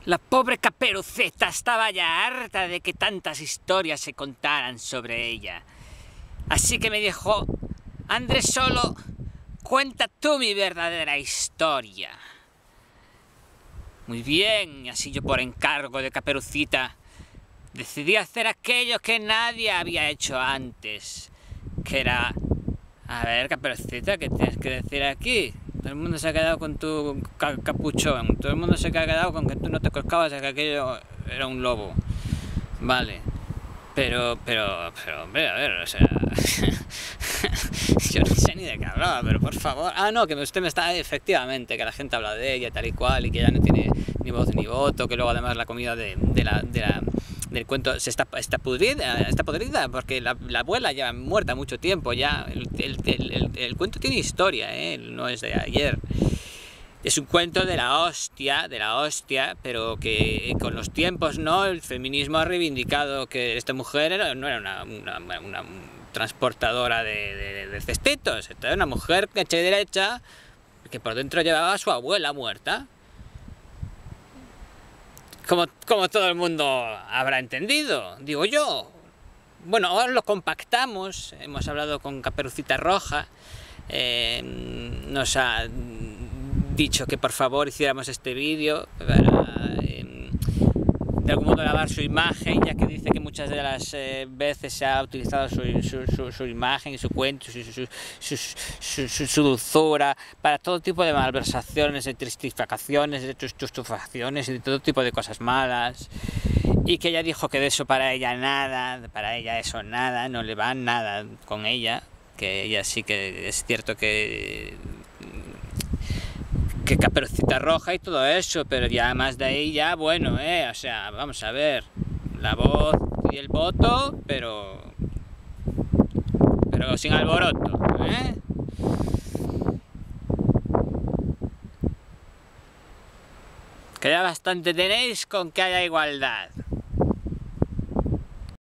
La pobre Caperucita estaba ya harta de que tantas historias se contaran sobre ella. Así que me dijo: Andrés Solo, cuenta tú mi verdadera historia. Muy bien, y así yo, por encargo de Caperucita, decidí hacer aquello que nadie había hecho antes, que era... A ver, Caperucita, ¿qué tienes que decir aquí? Todo el mundo se ha quedado con tu capuchón. Todo el mundo se ha quedado con que tú no te colocabas, que aquello era un lobo. Vale. Pero, hombre, a ver, o sea... Yo no sé ni de qué hablaba, pero por favor... Ah, no, que usted me está... Efectivamente, que la gente habla de ella tal y cual, y que ya no tiene ni voz ni voto, que luego además la comida del cuento está podrida, porque la abuela ya muerta mucho tiempo ya. El cuento tiene historia, no es de ayer. Es un cuento de la hostia, pero que con los tiempos, ¿no? El feminismo ha reivindicado que esta mujer no era una transportadora de cestitos. Esta era una mujer hecha y derecha, que por dentro llevaba a su abuela muerta. Como todo el mundo habrá entendido, digo yo. Bueno, ahora lo compactamos, hemos hablado con Caperucita Roja, nos ha dicho que por favor hiciéramos este vídeo para de algún modo lavar su imagen, ya que dice que muchas de las veces se ha utilizado su imagen y su cuento, su dulzura para todo tipo de malversaciones, de tristificaciones, de estupefacciones y de todo tipo de cosas malas. Y que ella dijo que de eso para ella nada, para ella eso nada, no le va nada con ella, que ella sí que es cierto que Caperucita Roja y todo eso, pero ya más de ahí ya, bueno, o sea, vamos a ver, la voz y el voto, pero sin alboroto, que ya bastante tenéis con que haya igualdad.